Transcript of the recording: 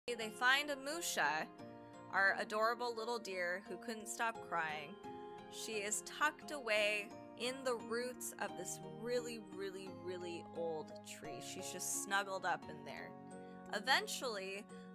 They find Amusha, our adorable little deer who couldn't stop crying. She is tucked away in the roots of this really, really, really old tree. She's just snuggled up in there. Eventually,